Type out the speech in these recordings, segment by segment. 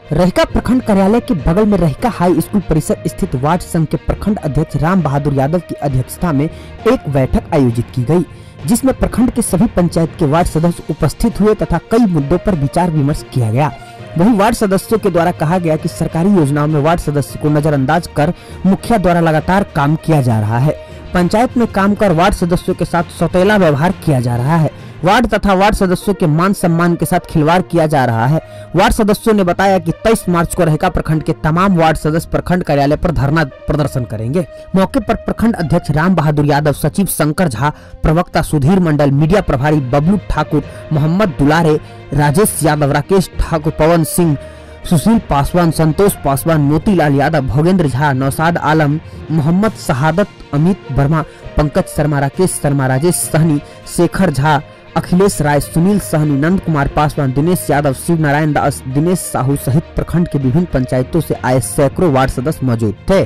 रहिका प्रखंड कार्यालय के बगल में रहिका हाई स्कूल परिसर स्थित वार्ड संघ के प्रखंड अध्यक्ष राम बहादुर यादव की अध्यक्षता में एक बैठक आयोजित की गई, जिसमें प्रखंड के सभी पंचायत के वार्ड सदस्य उपस्थित हुए तथा कई मुद्दों पर विचार विमर्श किया गया। वहीं वार्ड सदस्यों के द्वारा कहा गया कि सरकारी योजनाओं में वार्ड सदस्य को नजरअंदाज कर मुखिया द्वारा लगातार काम किया जा रहा है। पंचायत में काम कर वार्ड सदस्यों के साथ सौतेला व्यवहार किया जा रहा है। वार्ड तथा वार्ड सदस्यों के मान सम्मान के साथ खिलवाड़ किया जा रहा है। वार्ड सदस्यों ने बताया कि 23 मार्च को रहिका प्रखंड के तमाम वार्ड सदस्य प्रखंड कार्यालय पर धरना प्रदर्शन करेंगे। मौके पर प्रखंड अध्यक्ष राम बहादुर यादव, सचिव शंकर झा, प्रवक्ता सुधीर मंडल, मीडिया प्रभारी बबलू ठाकुर, मोहम्मद दुलारे, राजेश यादव, राकेश ठाकुर, पवन सिंह, सुशील पासवान, संतोष पासवान, मोतीलाल यादव, भोगेंद्र झा, नौसाद आलम, मोहम्मद शहादत, अमित वर्मा, पंकज शर्मा, राकेश शर्मा, राजेश सहनी, शेखर झा, अखिलेश राय, सुनील सहनी, नंद कुमार पासवान, दिनेश यादव, शिव नारायण दास, दिनेश साहू सहित प्रखंड के विभिन्न पंचायतों से आए सैकड़ों वार्ड सदस्य मौजूद थे।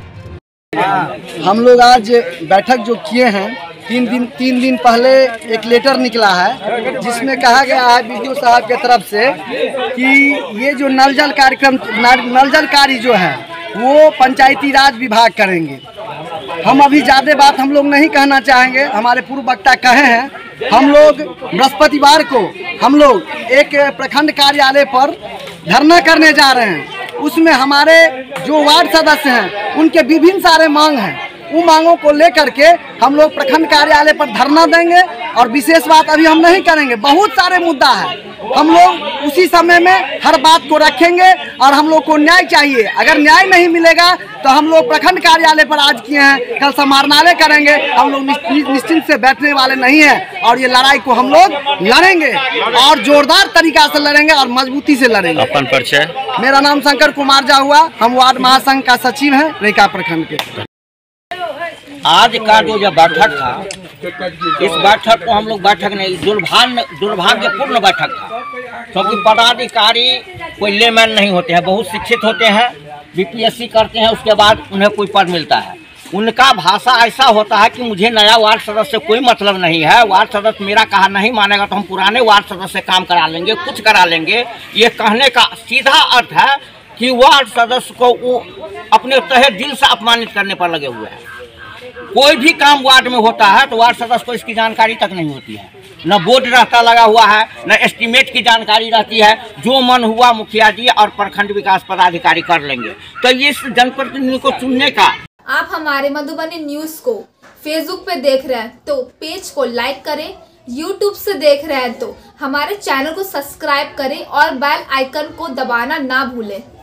हम लोग आज बैठक जो किए हैं, तीन दिन पहले एक लेटर निकला है जिसमें कहा गया है बीडीओ साहब के तरफ से कि ये जो नल जल कार्यक्रम, नल जल कार्य जो है वो पंचायती राज विभाग करेंगे। हम अभी ज़्यादा बात हम लोग नहीं कहना चाहेंगे, हमारे पूर्व वक्ता कहे हैं। हम लोग बृहस्पतिवार को हम लोग एक प्रखंड कार्यालय पर धरना करने जा रहे हैं। उसमें हमारे जो वार्ड सदस्य हैं उनके विभिन्न सारे मांग हैं, उन मांगों को लेकर के हम लोग प्रखंड कार्यालय पर धरना देंगे। और विशेष बात अभी हम नहीं करेंगे, बहुत सारे मुद्दा है, हम लोग उसी समय में हर बात को रखेंगे। और हम लोग को न्याय चाहिए, अगर न्याय नहीं मिलेगा तो हम लोग प्रखंड कार्यालय पर आज किए हैं, कल समाहरणालय करेंगे। हम लोग निश्चिंत से बैठने वाले नहीं हैं और ये लड़ाई को हम लोग लड़ेंगे और जोरदार तरीका से लड़ेंगे और मजबूती से लड़ेंगे। अपन परिचय? मेरा नाम शंकर कुमार जा हुआ, हम वार्ड महासंघ का सचिव हैं रहिका प्रखंड के। आज का जो बैठक था, इस बैठक को हम लोग बैठक नहीं, दुर्भाग्यपूर्ण बैठक था, क्योंकि पदाधिकारी कोई लेमैन नहीं होते हैं, बहुत शिक्षित होते हैं, बीपीएससी करते हैं, उसके बाद उन्हें कोई पद मिलता है। उनका भाषा ऐसा होता है कि मुझे नया वार्ड सदस्य से कोई मतलब नहीं है, वार्ड सदस्य मेरा कहा नहीं मानेगा तो हम पुराने वार्ड सदस्य से काम करा लेंगे, कुछ करा लेंगे। ये कहने का सीधा अर्थ है कि वार्ड सदस्य को वो अपने तहे दिल से अपमानित करने पर लगे हुए हैं। कोई भी काम वार्ड में होता है तो वार्ड सदस्य को इसकी जानकारी तक नहीं होती है, न बोर्ड रहता लगा हुआ है, न एस्टीमेट की जानकारी रहती है। जो मन हुआ मुखिया जी और प्रखंड विकास पदाधिकारी कर लेंगे। तो इस जनप्रतिनिधि को चुनने का, आप हमारे मधुबनी न्यूज को फेसबुक पे देख रहे हैं तो पेज को लाइक करें, यूट्यूब से देख रहे हैं तो हमारे चैनल को सब्सक्राइब करें और बेल आइकन को दबाना ना भूलें।